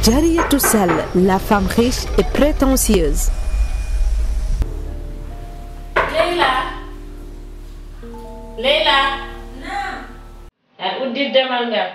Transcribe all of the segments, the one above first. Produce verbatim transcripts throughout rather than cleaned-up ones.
Jariatou Sall, la femme riche et prétentieuse. Leila. Leila. Naam. Al uddi demal nga.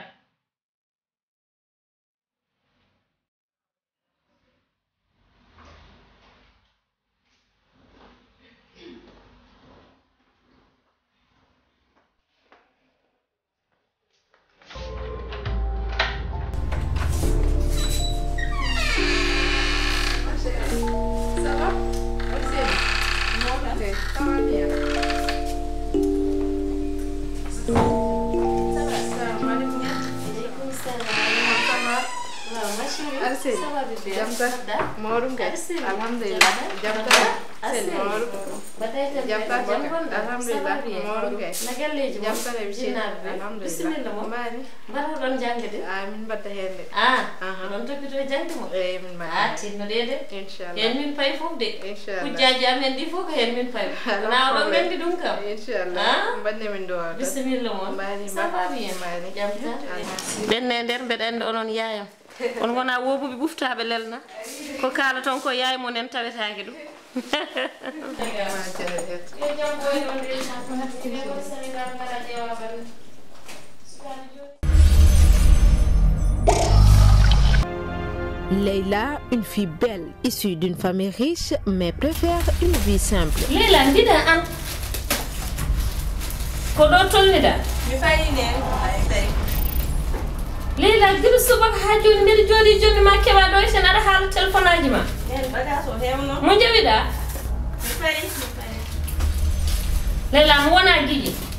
Jamta Morum guys alhamdulillah jamta sel Morum batay jamta alhamdulillah Morum guys nagalleji jamta le alhamdulillah bismillah mo bani baro don jangede amin batta hende ah don topito jangde mo eh min ma ah tinno dede inshallah en min pay fof de inshallah kujjaji amen di fof en min pay na do mendi dum kam inshallah banne min do bismillah mo bani saba bien bani jamta benne der bed ande onon yaayam on gona wobubi buftabe lelna ko kala ton ko yaay mo nen tawetaake dum Leila, une fille belle, issue d'une famille riche, mais préfère une vie simple. Leila, ndida an ko do tolnida mi fayine ay tay Leila, diru subak ha joni mbir jodi joni ma kewa do sen ada haal telephone aji ma en baga so hewno mo jawida mi fayi mi fayi Leila mo wona giji